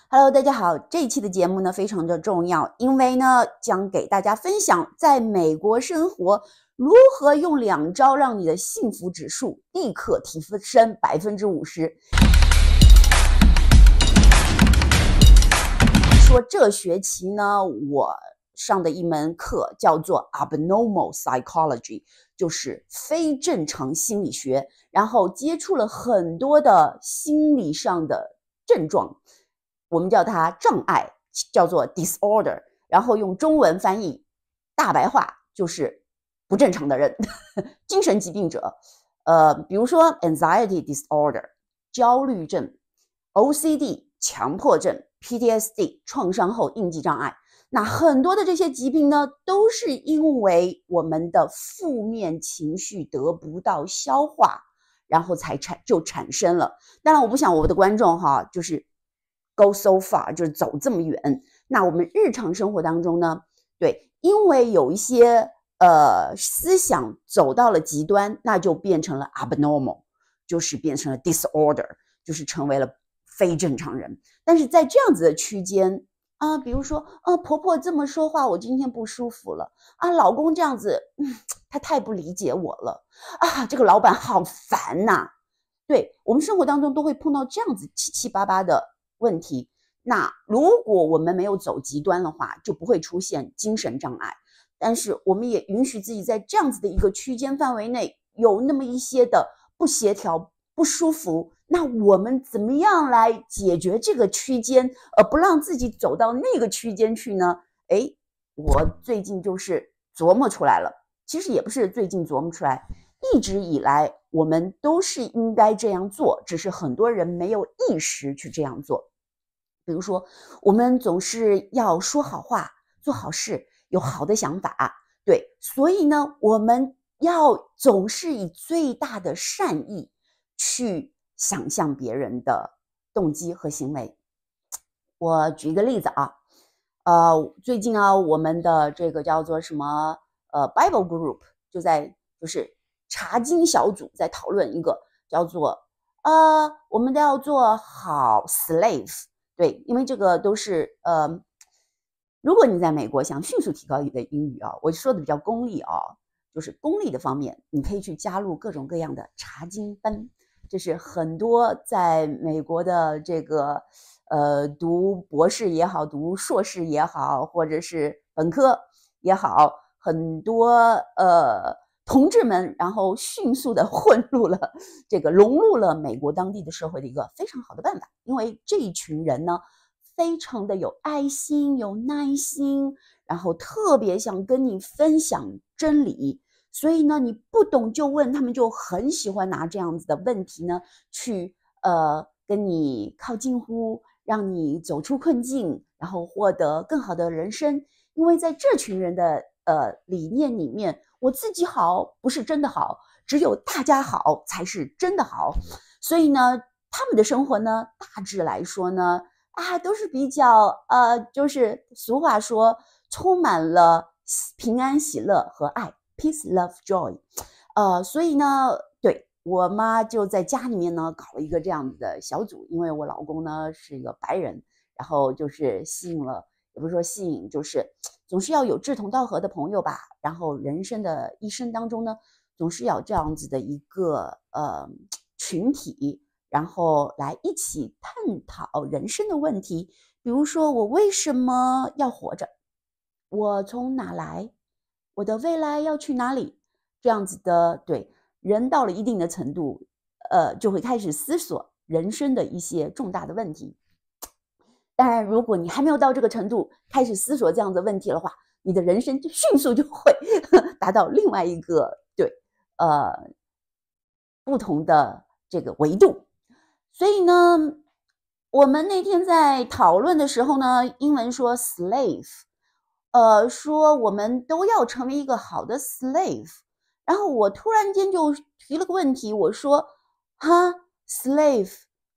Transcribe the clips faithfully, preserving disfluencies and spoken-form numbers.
Hello，大家好，这一期的节目呢非常的重要，因为呢将给大家分享在美国生活如何用两招让你的幸福指数立刻提升百分之五十。说这学期呢，我上的一门课叫做 Abnormal Psychology， 就是非正常心理学，然后接触了很多的心理上的症状。我们叫它障碍，叫做 disorder， 然后用中文翻译大白话就是不正常的人精神疾病者。呃，比如说 anxiety disorder 焦虑症， O C D 强迫症， P T S D 创伤后应激障碍。那很多的这些疾病呢，都是因为我们的负面情绪得不到消化，然后才产就产生了。当然我不想我的观众哈，就是go so far， 就是走这么远。那我们日常生活当中呢，对，因为有一些呃思想走到了极端，那就变成了 abnormal， 就是变成了 disorder， 就是成为了非正常人。但是在这样子的区间啊，比如说啊，婆婆这么说话，我今天不舒服了啊，老公这样子，嗯，他太不理解我了啊，这个老板好烦呐、啊。对，我们生活当中都会碰到这样子七七八八的问题。那如果我们没有走极端的话，就不会出现精神障碍。但是我们也允许自己在这样子的一个区间范围内有那么一些的不协调、不舒服。那我们怎么样来解决这个区间，而不让自己走到那个区间去呢？诶，我最近就是琢磨出来了，其实也不是最近琢磨出来，一直以来我们都是应该这样做，只是很多人没有意识去这样做。比如说我们总是要说好话，做好事，有好的想法，对，所以呢我们要总是以最大的善意去想象别人的动机和行为。我举一个例子啊，呃，最近啊，我们的这个叫做什么呃 Bible Group 就在就是查经小组在讨论一个叫做呃，我们都要做好 slave。对，因为这个都是呃，如果你在美国想迅速提高你的英语啊，我说的比较功利啊，就是功利的方面，你可以去加入各种各样的查经班。这是很多在美国的这个呃读博士也好，读硕士也好，或者是本科也好，很多呃同志们，然后迅速的混入了这个融入了美国当地的社会的一个非常好的办法。因为这一群人呢，非常的有爱心、有耐心，然后特别想跟你分享真理。所以呢，你不懂就问，他们就很喜欢拿这样子的问题呢，去呃跟你靠近乎，让你走出困境，然后获得更好的人生。因为在这群人的呃理念里面，我自己好不是真的好，只有大家好才是真的好。所以呢，他们的生活呢，大致来说呢，啊，都是比较呃，就是俗话说，充满了平安、喜乐和爱。Peace, love, joy， 呃，所以呢，对，我妈就在家里面呢搞了一个这样子的小组，因为我老公呢是一个白人，然后就是吸引了，也不是说吸引，就是总是要有志同道合的朋友吧。然后人生的一生当中呢，总是要这样子的一个呃群体，然后来一起探讨人生的问题。比如说，我为什么要活着？我从哪来？我的未来要去哪里？这样子的，对，人到了一定的程度，呃，就会开始思索人生的一些重大的问题。当然，如果你还没有到这个程度，开始思索这样的问题的话，你的人生就迅速就会达到另外一个对呃不同的这个维度。所以呢，我们那天在讨论的时候呢，英文说 slave。呃，说我们都要成为一个好的 slave， 然后我突然间就提了个问题，我说哈 slave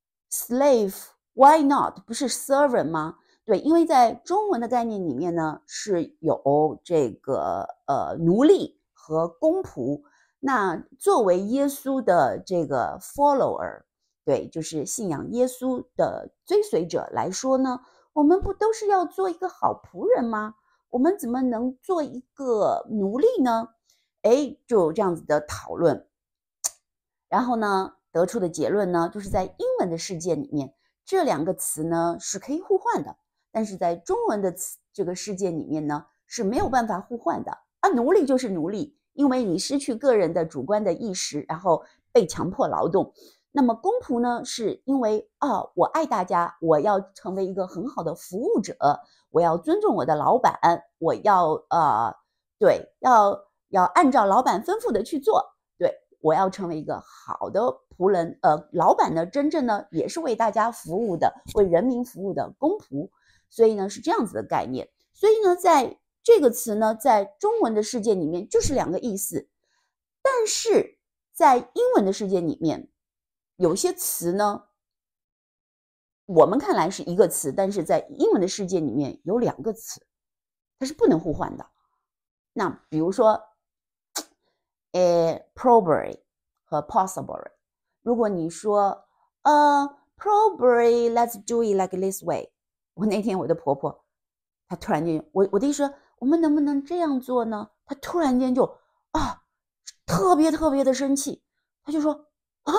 slave why not 不是 servant 吗？对，因为在中文的概念里面呢，是有这个呃奴隶和公仆。那作为耶稣的这个 follower， 对，就是信仰耶稣的追随者来说呢，我们不都是要做一个好仆人吗？我们怎么能做一个奴隶呢？哎，就有这样子的讨论。然后呢，得出的结论呢，就是在英文的世界里面，这两个词呢是可以互换的，但是在中文的词这个世界里面呢是没有办法互换的啊。奴隶就是奴隶，因为你失去个人的主观的意识，然后被强迫劳动。那么公仆呢，是因为啊，我爱大家，我要成为一个很好的服务者，我要尊重我的老板，我要呃，对，要要按照老板吩咐的去做，对，我要成为一个好的仆人。呃，老板呢，真正呢也是为大家服务的，为人民服务的公仆，所以呢是这样子的概念。所以呢，在这个词呢，在中文的世界里面就是两个意思，但是在英文的世界里面，有些词呢，我们看来是一个词，但是在英文的世界里面有两个词，它是不能互换的。那比如说，呃 ，probably 和 possibly， 如果你说，呃 ，probably let's do it like this way， 我那天我的婆婆，她突然间，我我的意思说，我们能不能这样做呢？她突然间就啊，特别特别的生气，她就说啊。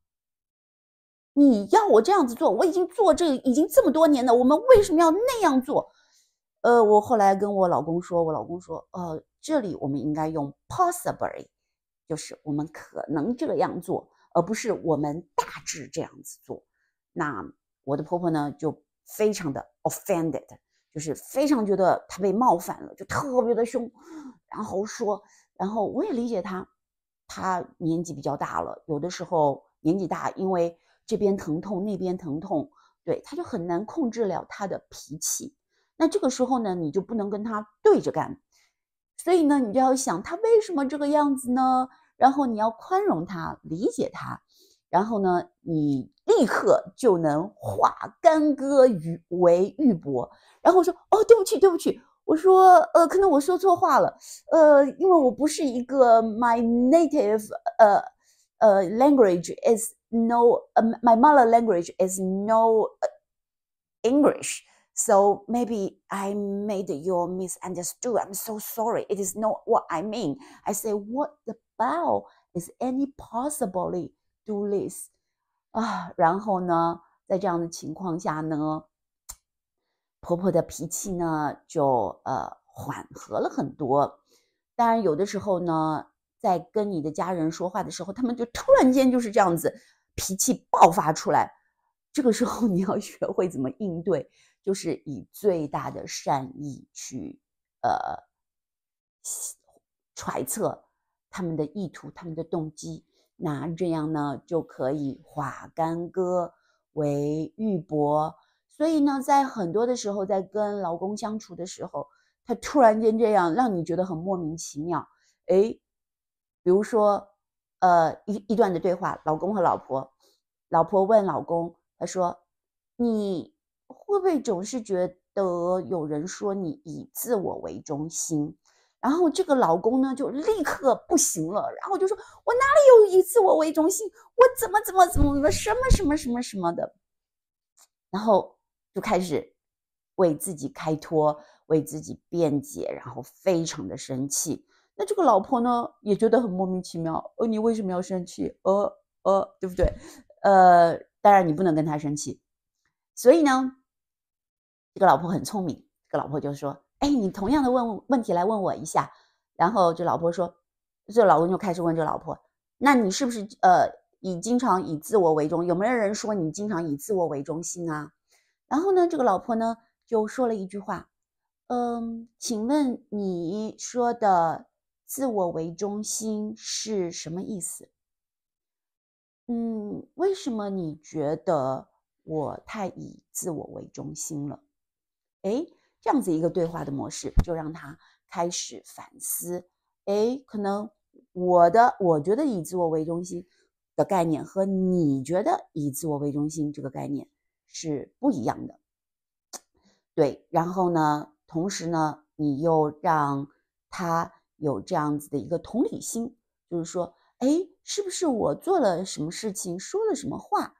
你要我这样子做，我已经做这个已经这么多年了，我们为什么要那样做？呃，我后来跟我老公说，我老公说，呃，这里我们应该用 possibly， 就是我们可能这样做，而不是我们大致这样子做。那我的婆婆呢，就非常的 offended， 就是非常觉得她被冒犯了，就特别的凶，然后说，然后我也理解她，她年纪比较大了，有的时候年纪大，因为这边疼痛那边疼痛，对，他就很难控制了他的脾气。那这个时候呢，你就不能跟他对着干，所以呢，你就要想他为什么这个样子呢？然后你要宽容他，理解他，然后呢，你立刻就能化干戈于为玉帛。然后我说，哦，对不起，对不起，我说，呃，可能我说错话了，呃，因为我不是一个 my native 呃呃 language is no uh, my mother language is no uh, English. So maybe I made you misunderstood. I'm so sorry. It is not what I mean. I say, what about is any possibly do this? 啊，然后呢，在这样的情况下呢，婆婆的脾气呢就呃缓和了很多。当然，有的时候呢，在跟你的家人说话的时候，他们就突然间就是这样子，脾气爆发出来。这个时候你要学会怎么应对，就是以最大的善意去呃揣测他们的意图、他们的动机。那这样呢，就可以化干戈为玉帛。所以呢，在很多的时候，在跟老公相处的时候，他突然间这样，让你觉得很莫名其妙。诶，比如说，呃，一一段的对话，老公和老婆，老婆问老公，她说：“你会不会总是觉得有人说你以自我为中心？”然后这个老公呢，就立刻不行了，然后就说：“我哪里有以自我为中心？我怎么怎么怎么什么什么什么什么的。”然后就开始为自己开脱，为自己辩解，然后非常的生气。那这个老婆呢，也觉得很莫名其妙，呃，你为什么要生气？呃呃，对不对？呃，当然你不能跟他生气。所以呢，这个老婆很聪明，这个老婆就说：“哎，你同样的问问题来问我一下。”然后这老婆说，这老公就开始问这老婆：“那你是不是呃以经常以自我为中？有没有人说你经常以自我为中心啊？”然后呢，这个老婆呢就说了一句话：“嗯，请问你说的自我为中心是什么意思？嗯，为什么你觉得我太以自我为中心了？”诶，这样子一个对话的模式，就让他开始反思。诶，可能我的我觉得以自我为中心的概念和你觉得以自我为中心这个概念是不一样的。对，然后呢，同时呢，你又让他有这样子的一个同理心，就是说，诶，是不是我做了什么事情，说了什么话，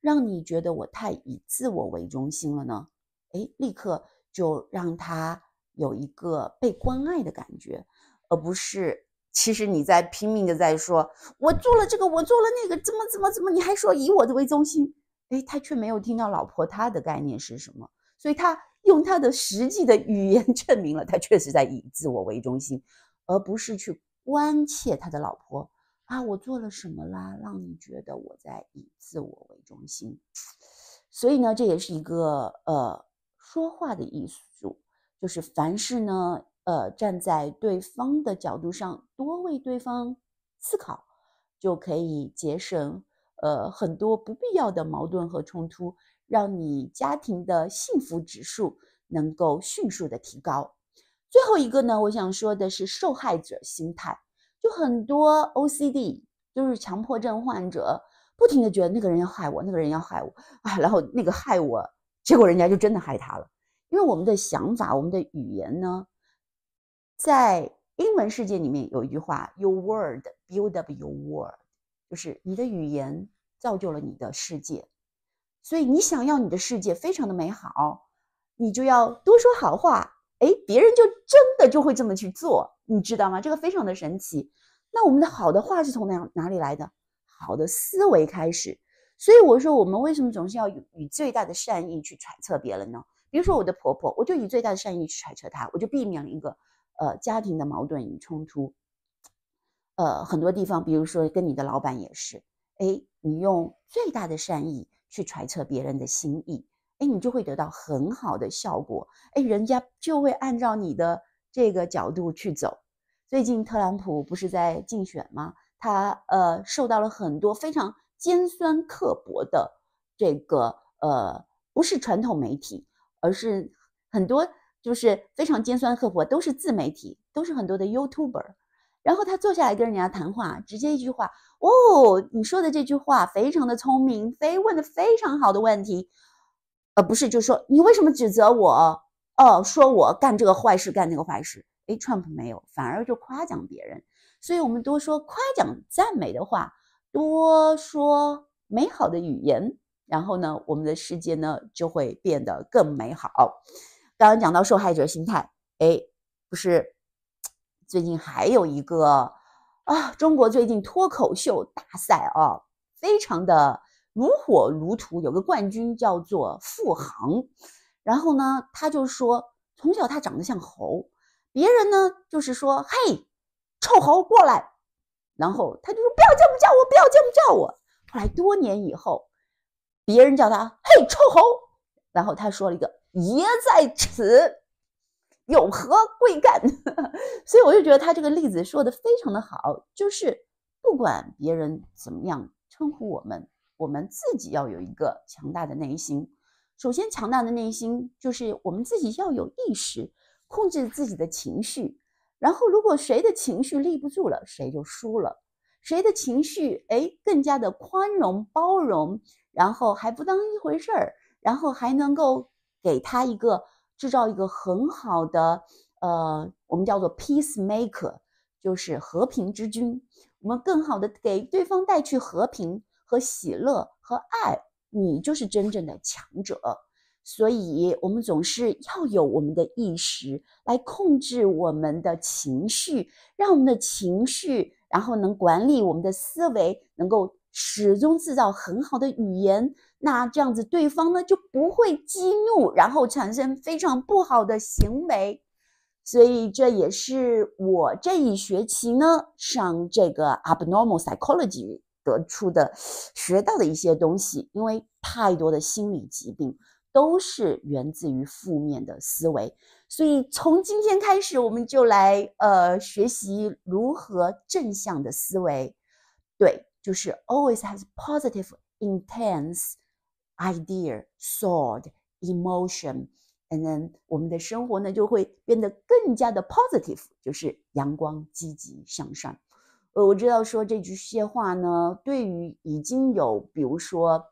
让你觉得我太以自我为中心了呢？诶，立刻就让他有一个被关爱的感觉，而不是其实你在拼命的在说我做了这个我做了那个怎么怎么怎么，你还说以我的为中心。诶，他却没有听到老婆他的概念是什么，所以他用他的实际的语言证明了他确实在以自我为中心，而不是去关切他的老婆啊，我做了什么啦，让你觉得我在以自我为中心。所以呢，这也是一个呃说话的艺术，就是凡事呢，呃，站在对方的角度上，多为对方思考，就可以节省呃很多不必要的矛盾和冲突，让你家庭的幸福指数能够迅速的提高。最后一个呢，我想说的是受害者心态，就很多 O C D 就是强迫症患者，不停的觉得那个人要害我，那个人要害我啊，然后那个害我，结果人家就真的害他了。因为我们的想法，我们的语言呢，在英文世界里面有一句话 Your word build up your world， 就是你的语言造就了你的世界。所以你想要你的世界非常的美好，你就要多说好话，诶，别人就真的就会这么去做，你知道吗？这个非常的神奇。那我们的好的话是从哪哪里来的？好的思维开始。所以我说我们为什么总是要以最大的善意去揣测别人呢？比如说我的婆婆，我就以最大的善意去揣测她，我就避免了一个呃家庭的矛盾与冲突。呃，很多地方，比如说跟你的老板也是，诶，你用最大的善意去揣测别人的心意，诶，你就会得到很好的效果，诶，人家就会按照你的这个角度去走。最近特朗普不是在竞选吗？他呃受到了很多非常尖酸刻薄的这个呃不是传统媒体，而是很多就是非常尖酸刻薄，都是自媒体，都是很多的 YouTuber。然后他坐下来跟人家谈话，直接一句话，哦，你说的这句话非常的聪明，非问的非常好的问题，而不是就说你为什么指责我？哦，说我干这个坏事，干那个坏事。诶 Trump 没有，反而就夸奖别人。所以我们多说夸奖赞美的话，多说美好的语言，然后呢，我们的世界呢就会变得更美好。刚刚讲到受害者心态，诶，不是最近还有一个啊，中国最近脱口秀大赛啊，非常的如火如荼，有个冠军叫做付航，然后呢，他就说从小他长得像猴，别人呢就是说嘿，臭猴过来，然后他就说不要这么叫我，不要这么叫我。后来多年以后，别人叫他嘿臭猴，然后他说了一个爷在此，有何贵干？所以我就觉得他这个例子说的非常的好，就是不管别人怎么样称呼我们，我们自己要有一个强大的内心。首先强大的内心就是我们自己要有意识，控制自己的情绪。然后如果谁的情绪立不住了，谁就输了。谁的情绪诶更加的宽容包容，然后还不当一回事儿，然后还能够给他一个制造一个很好的呃，我们叫做 peacemaker， 就是和平之君。我们更好的给对方带去和平和喜乐和爱，你就是真正的强者。所以我们总是要有我们的意识来控制我们的情绪，让我们的情绪然后能管理我们的思维，能够始终制造很好的语言，那这样子对方呢就不会激怒，然后产生非常不好的行为。所以这也是我这一学期呢上这个 abnormal psychology 得出的学到的一些东西，因为太多的心理疾病都是源自于负面的思维，所以从今天开始我们就来呃学习如何正向的思维。对，就是 always has positive intense idea thought emotion， and then 我们的生活呢就会变得更加的 positive， 就是阳光积极向善。呃，我知道说这句些话呢，对于已经有比如说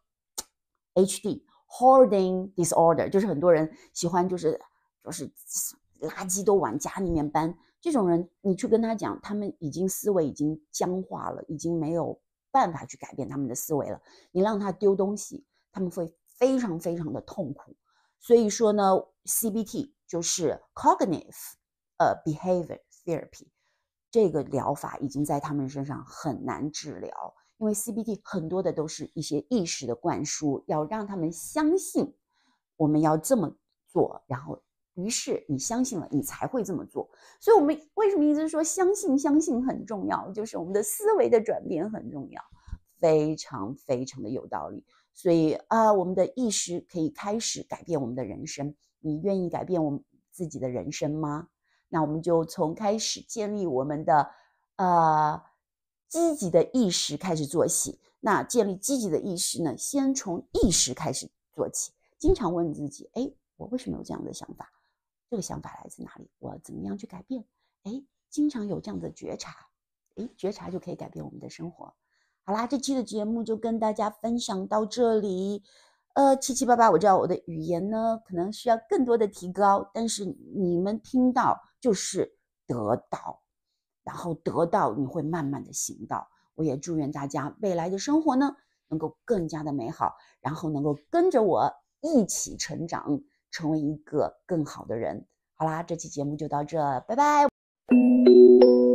H D hoarding disorder， 就是很多人喜欢就是就是垃圾都往家里面搬，这种人你去跟他讲，他们已经思维已经僵化了，已经没有办法去改变他们的思维了。你让他丢东西， 他们会非常非常的痛苦。所以说呢 C B T 就是 Cognitive 呃 Behavior Therapy， 这个疗法已经在他们身上很难治疗，因为 C B T 很多的都是一些意识的灌输，要让他们相信我们要这么做，然后于是你相信了，你才会这么做。所以我们为什么一直说相信相信很重要，就是我们的思维的转变很重要，非常非常的有道理。所以啊、呃，我们的意识可以开始改变我们的人生。你愿意改变我们自己的人生吗？那我们就从开始建立我们的呃积极的意识开始做起。那建立积极的意识呢，先从意识开始做起。经常问自己，哎，我为什么有这样的想法？这个想法来自哪里？我怎么样去改变？哎，经常有这样的觉察，哎，觉察就可以改变我们的生活。好啦，这期的节目就跟大家分享到这里。呃，七七八八，我知道我的语言呢可能需要更多的提高，但是你们听到就是得到，然后得到你会慢慢的行道。我也祝愿大家未来的生活呢能够更加的美好，然后能够跟着我一起成长，成为一个更好的人。好啦，这期节目就到这，拜拜。